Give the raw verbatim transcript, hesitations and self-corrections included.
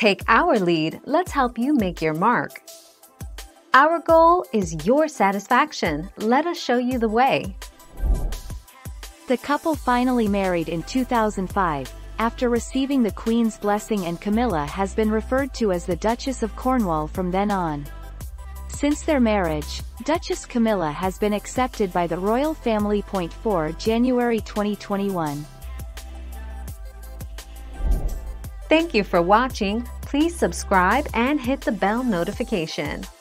Take our lead, let's help you make your mark. Our goal is your satisfaction. Let us show you the way. The couple finally married in two thousand five, after receiving the Queen's blessing, and Camilla has been referred to as the Duchess of Cornwall from then on. Since their marriage, Duchess Camilla has been accepted by the royal family. four January twenty twenty-one. Thank you for watching. Please subscribe and hit the bell notification.